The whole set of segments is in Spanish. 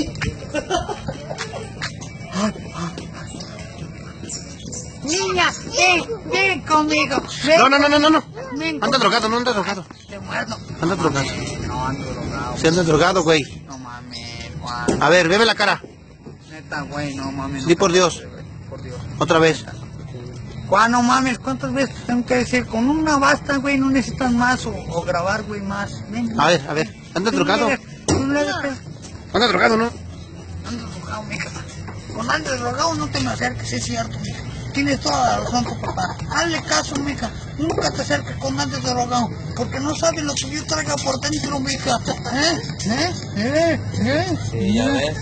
Niña, ven conmigo. Ven. No. Ven Anda drogado, no anda drogado. Te muerdo. Anda drogado. No ando drogado. Si anda drogado, güey. No mames, Juan. A ver, veme la cara. Neta, güey, no mames. Di por Dios. Por Dios. Otra vez. Juan, no mames, ¿cuántas veces tengo que decir? Con una basta, güey, no necesitas más o grabar, güey, más. Ven. A ver. Anda drogado. Anda drogado, ¿no? Ando drogado, mija. Con andes drogado no te me acerques, es cierto, mija. Tienes toda la razón, tu papá. Hazle caso, mija. Nunca te acerques con andes drogado, porque no sabes lo que yo traigo por dentro, mija. Sí, ya ves.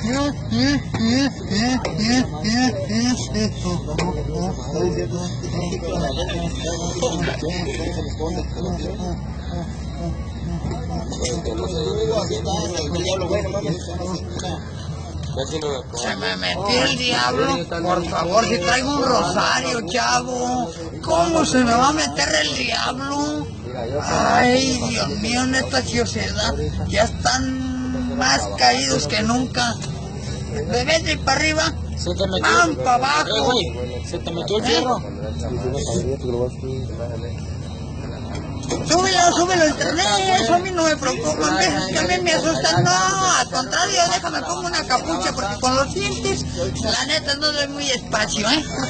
Se me metió el diablo. Por favor, si traigo un rosario, chavo. ¿Cómo se me va a meter el diablo? Ay, Dios mío, en esta sociedad ya están más caídos que nunca. De vez de para arriba, van para abajo. Se te metió el fierro. Súbelo al internet, eso a mí no me preocupa, veces que a mí me asustan, no, al contrario, déjame pongo una capucha porque con los dientes, la neta no doy muy espacio,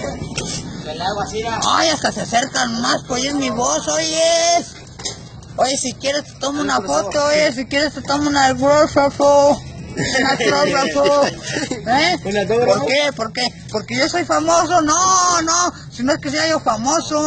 Ay, hasta se acercan más, pues es mi voz, oyes. Oye, si quieres te tomo una foto, oye, si quieres te tomo una autógrafo. ¿Por qué? ¿Por qué? Porque yo soy famoso, no, si no es que sea yo famoso.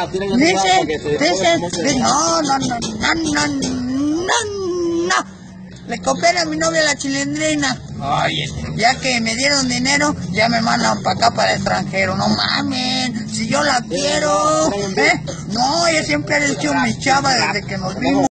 No. Le copié a mi novia la chilindrina. Oye, ya que me dieron dinero, ya me mandan para acá, para el extranjero. No mamen, si yo la quiero, No, ella siempre ha hecho mi chava desde que nos vimos.